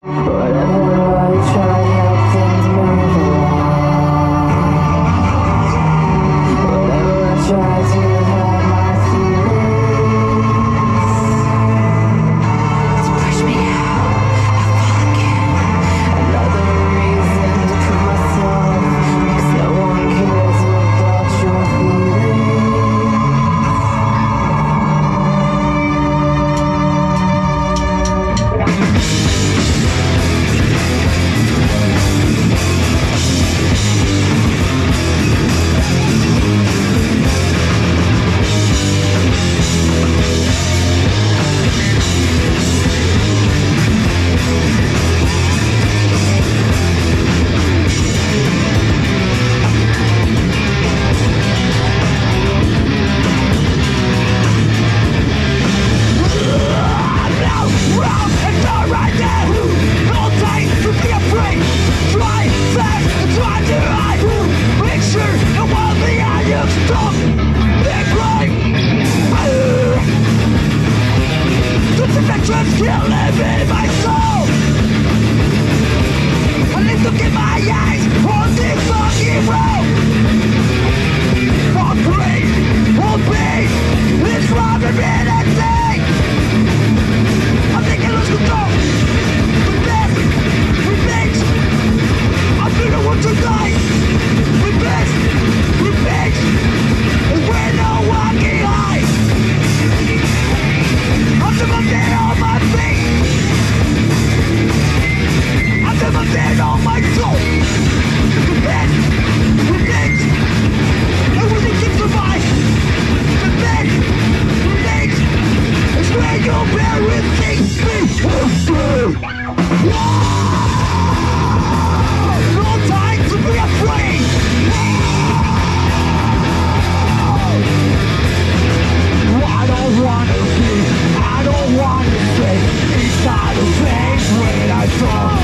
Whatever I try, help things move along. Whatever I try to hide my feelings, to push me out, I fall again. Another reason to prove myself, 'cause no one cares about your feelings. Killing in my soul. I need to get my eyes on this fucking road. I'm free, I'm peace. It's robbing me that thing. I'm thinking lose control. We mix. I feel want to die. We mix. And we're no walking high. I'm never dead on my feet. I'm never dead on my soul. Repent, and we need to survive. Repent, it's where you'll bear with things. No time to be afraid. I don't want to be, I don't want to stay inside the face when I fall.